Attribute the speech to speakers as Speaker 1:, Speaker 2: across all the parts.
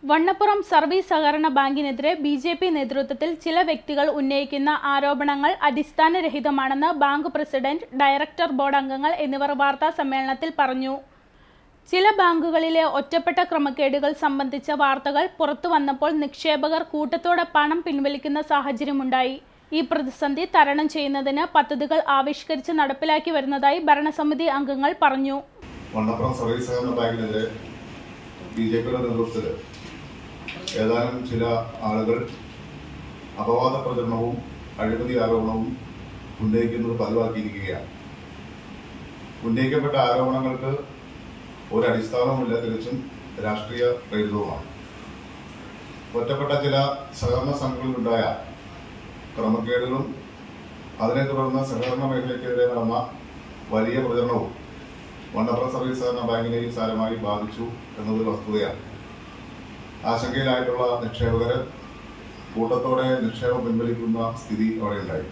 Speaker 1: Vannappuram service സഹകരണ ബാങ്കിനെതിരെ BJP നേതൃത്വത്തിൽ ചില വ്യക്തികൾ ഉന്നയിക്കുന്ന ആരോപണങ്ങൾ അടിസ്ഥാനരഹിതമാണെന്ന് ബാങ്ക് പ്രസിഡന്റ്, ഡയറക്ടർ ബോർഡ് അംഗങ്ങൾ എന്നിവർ വാർത്താ സമ്മേളനത്തിൽ പറഞ്ഞു. ചില ബാങ്കുകളിലെ ഒറ്റപ്പെട്ട ക്രമക്കേടുകൾ സംബന്ധിച്ച വാർത്തകൾ പുറത്തുവന്നപ്പോൾ നിക്ഷേപകർ കൂട്ടത്തോടെ പണം പിൻവലിക്കുന്ന സാഹചര്യമുണ്ടായി. ഈ പ്രതിസന്ധി തരണം ചെയ്യുന്നതിന് പദ്ധതികൾ ആവിഷ്കരിച്ച് നടപ്പിലാക്കി വരുന്നതായി ഭരണസമിതി അംഗങ്ങൾ പറഞ്ഞു.
Speaker 2: വണ്ണപ്പുറം സർവീസ് സഹകരണ ബാങ്കിനെതിരെ ബിജെപിയുടെ നേതൃത്വത്തിൽ ഏതാനും ചില ആളുകൾ അപവാദ പ്രചരണവും അഴിമതി ആരോപണവും ഉന്നയിക്കുന്നത് പതിവാക്കിയിരിക്കുകയാണ്. ഉന്നയിക്കപ്പെട്ട ആരോപണങ്ങൾക്ക് ഒരടിസ്ഥാനവുമില്ല, തികച്ചും രാഷ്ട്രീയ പ്രേരിതവുമാണ്. ഒറ്റപ്പെട്ട ചില സഹകരണ സംഘങ്ങളിലുണ്ടായ ക്രമക്കേടുകളും അതിനെ തുടർന്ന് സഹകരണ മേഖലയ്ക്കെതിരെ നടന്ന വലിയ പ്രചരണവും വണ്ണപ്പുറം സർവീസ് സഹകരണ ബാങ്കിനെയും സാരമായി ബാധിച്ചു എന്നത് വസ്തുതയാണ്. ആശങ്കയിലായിട്ടുള്ള നിക്ഷേപകർ കൂട്ടത്തോടെ നിക്ഷേപം പിൻവലിക്കുന്ന സ്ഥിതി അവിടെ ഉണ്ടായി.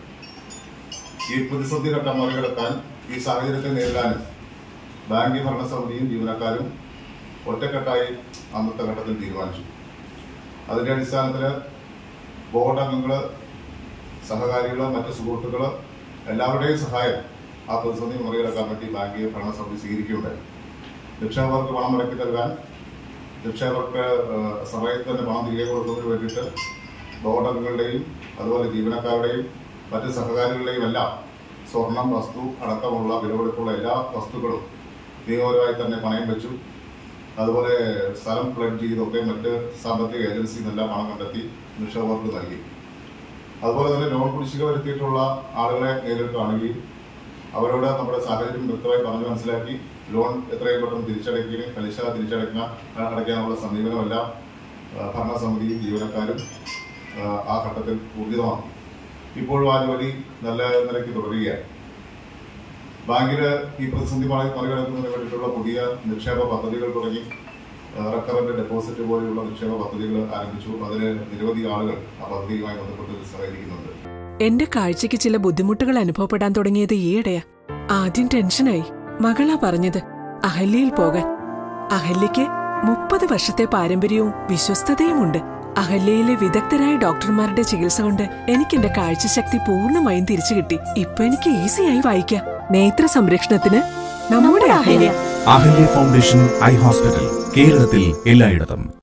Speaker 2: ഈ പ്രതിസന്ധി ഘട്ടം മറികടക്കാൻ, ഈ സാഹചര്യത്തെ നേരിടാനും ബാങ്ക് ഭരണസമിതിയും ജീവനക്കാരും ഒറ്റക്കെട്ടായി അന്നത്തെ ഘട്ടത്തിൽ തീരുമാനിച്ചു. അതിന്റെ അടിസ്ഥാനത്തിൽ ബോർഡ് അംഗങ്ങൾ, സഹകാരികൾ, മറ്റ് സുഹൃത്തുക്കൾ എല്ലാവരുടെയും സഹായം ആ പ്രതിസന്ധി മറികടക്കാൻ വേണ്ടി ബാങ്ക് ഭരണസമിതി സ്വീകരിക്കുകയുണ്ടായി. നിക്ഷേപകർക്ക് പണം മടക്കി നൽകാൻ, നിക്ഷേപകർക്ക് സമയത്ത് തന്നെ പണം തിരികെ കൊടുക്കുന്നതിന് വേണ്ടിയിട്ട് ബോർഡ് അംഗങ്ങളുടെയും അതുപോലെ ജീവനക്കാരുടെയും മറ്റ് സഹകാരികളുടെയും എല്ലാം സ്വർണം, വസ്തു അടക്കമുള്ള വിലപിടിപ്പുള്ള എല്ലാ വസ്തുക്കളും നിയമപരമായി തന്നെ പണയം വെച്ചു. അതുപോലെ സ്ഥലം പ്ലെഡ്ജ് ചെയ്തൊക്കെ മറ്റ് സാമ്പത്തിക ഏജൻസിയിൽ നിന്നെല്ലാം പണം കണ്ടെത്തി നിക്ഷേപകർക്ക് നൽകി. അതുപോലെ തന്നെ ലോൺ കുടിശ്ശിക വരുത്തിയിട്ടുള്ള ആളുകളെ നേരിട്ട് കാണുകയും അവരോട് നമ്മുടെ സാഹചര്യം വ്യക്തമായി പറഞ്ഞു മനസ്സിലാക്കി ലോൺ എത്രയും പെട്ടെന്ന് തിരിച്ചടയ്ക്കുകയും പലിശ അടയ്ക്കാനുള്ള സമീപനമെല്ലാം ഭരണസമിതിയും ജീവനക്കാരും ആ ഘട്ടത്തിൽ ഊർജിതമാക്കി. ഇപ്പോഴും ആ ജോലി നല്ല നിലയ്ക്ക് തുടരുകയാണ്. ബാങ്കില് ഈ പ്രതിസന്ധി മറികടക്കുന്നതിന് വേണ്ടിയിട്ടുള്ള പുതിയ നിക്ഷേപ പദ്ധതികൾ തുടങ്ങി. റെക്കറന്റ് ഡെപ്പോസിറ്റ് പോലെയുള്ള നിക്ഷേപ പദ്ധതികൾ ആരംഭിച്ചു. അതിന് നിരവധി ആളുകൾ ആ പദ്ധതിയുമായി ബന്ധപ്പെട്ട് സഹകരിക്കുന്നുണ്ട്.
Speaker 3: എന്റെ കാഴ്ചയ്ക്ക് ചില ബുദ്ധിമുട്ടുകൾ അനുഭവപ്പെടാൻ തുടങ്ങിയത് ഈയിടെയാ. ആദ്യം ടെൻഷനായി. മകളാ പറഞ്ഞത് അഹല്യയിൽ പോകാൻ. അഹല്യയ്ക്ക് 30 വർഷത്തെ പാരമ്പര്യവും വിശ്വസ്തതയുമുണ്ട്. അഹല്യയിലെ വിദഗ്ധരായ ഡോക്ടർമാരുടെ ചികിത്സ കൊണ്ട് എനിക്ക് എന്റെ കാഴ്ചശക്തി പൂർണ്ണമായും തിരിച്ചു കിട്ടി. ഇപ്പൊ എനിക്ക് ഈസിയായി വായിക്കാം. നേത്ര സംരക്ഷണത്തിന് നമ്മുടെ Ahalya.
Speaker 4: Ahalya foundation eye hospital, കേരളത്തിൽ എല്ലായിടത്തും.